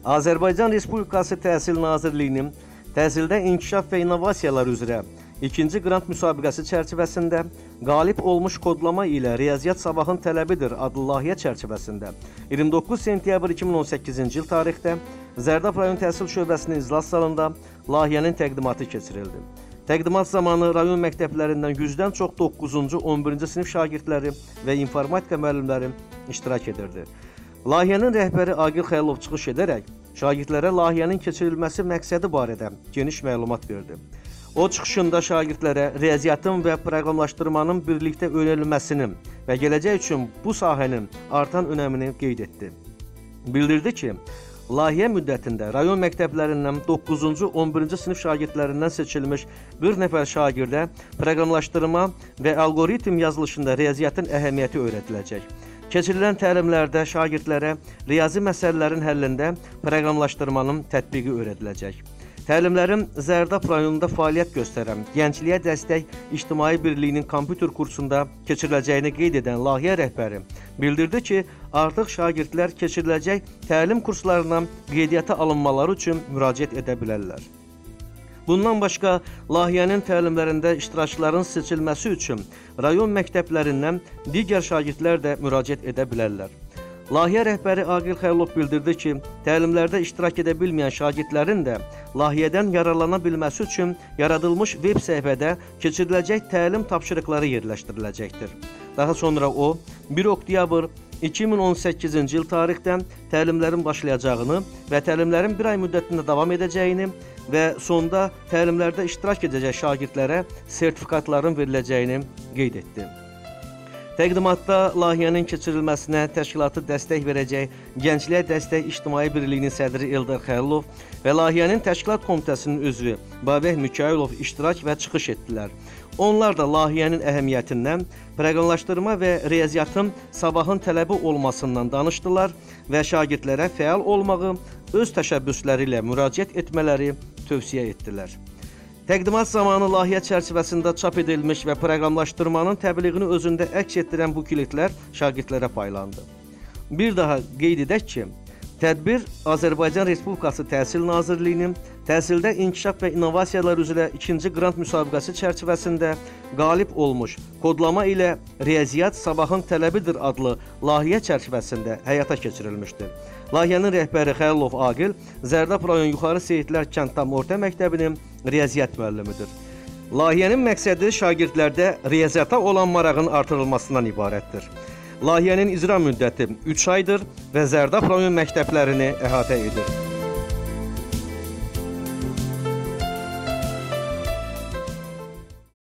Azərbaycan Respublikası Təhsil Nazirliyinin Təhsildə İnkişaf və İnnovasiyalar üzrə ikinci qrant müsabiqəsi çərçivəsində qalib olmuş kodlama ilə Riyaziyyat sabahın tələbidir adlı layihə çərçivəsində 29 sentyabr 2018-ci il tarixdə Zərdab rayon təhsil şöbəsinin iclas salonunda layihənin təqdimatı keçirildi. Təqdimat zamanı rayon məktəblərindən 100-dən çox 9-cu, 11-ci sinif şagirdləri və informatika müəllimləri iştirak edirdi. Layihənin rəhbəri Aqil Xəylov çıxış edərək şagirdlərə layihənin keçirilməsi məqsədi barədə geniş məlumat verdi. O çıxışında şagirdlərə riyaziyyatın və proqramlaşdırmanın birlikdə öyrənilməsinin və gələcək üçün bu sahənin artan önəmini qeyd etdi. Bildirdi ki, layihə müddətində rayon məktəblərindən 9-cu, 11-ci sinif şagirdlərindən seçilmiş bir nəfər şagirdə proqramlaşdırma və alqoritm yazılışında riyaziyyatın əhəmiyyəti öyrədiləcək. Keçirilən təlimlərdə şagirdlərə riyazi məsələlərin həllində proqramlaşdırmanın tətbiqi öyrədiləcək. Təlimlərin Zərdab rayonunda fəaliyyət göstərən Gəncliyə Dəstək İctimai Birliyinin kompüter kursunda keçiriləcəyini qeyd edən layihə rəhbəri bildirdi ki, artıq şagirdlər keçiriləcək təlim kurslarına qeydiyyata alınmaları üçün müraciət edə bilərlər. Bundan başqa, layihənin təlimlərində iştirakçıların seçilməsi üçün rayon məktəblərindən digər şagirdlər də müraciət edə bilərlər. Layihə rəhbəri Aqil Xəylov bildirdi ki, təlimlərdə iştirak edə bilməyən şagirdlərin də layihədən yararlana bilməsi üçün yaradılmış veb səhifədə keçiriləcək təlim tapşırıqları yerləşdiriləcəkdir. Daha sonra o, 1 oktyabr 2018-ci il tarixdən təlimlərin başlayacağını və təlimlərin bir ay müddətində davam edəcəyini və sonda təlimlərdə iştirak edəcək şagirdlərə sertifikatların veriləcəyini qeyd etdi. Təqdimatda layihənin keçirilməsinə təşkilatı dəstək verəcək Gəncliyə Dəstək İctimai Birliyinin sədri Eldar Xəlilov və layihənin təşkilat komitəsinin üzvü Babək Mikailov iştirak və çıxış etdilər. Onlar da layihənin əhəmiyyətindən, proqramlaşdırma və riyaziyyatın sabahın tələbi olmasından danışdılar və şagirdlərə fəal olmağı, öz təşəbbüsləri ilə müraciət etmələri tövsiyə etdilər. Təqdimat zamanı layihə çərçivəsində çap edilmiş və proqramlaşdırmanın təbliğini özündə əks etdirən bukletlər şagirdlərə paylandı. Bir daha qeyd edək ki, tədbir Azərbaycan Respublikası Təhsil Nazirliyinin Təhsildə İnkişaf və İnnovasiyalar üzrə ikinci qrant müsabiqəsi çərçivəsində qalib olmuş kodlama ilə Riyaziyyat sabahın tələbidir adlı layihə çərçivəsində həyata keçirilmişdir. Layihənin rəhbəri Xəlilov Aqil Zərdab rayon Yuxarı Seyidlər kənd tam orta məktəbinin riyaziyyat müəllimidir. Layihənin məqsədi şagirdlərdə riyaziyyata olan marağın artırılmasından ibarətdir. Layihənin icra müddəti 3 aydır və Zərdab rayon məktəblərini əhatə edir.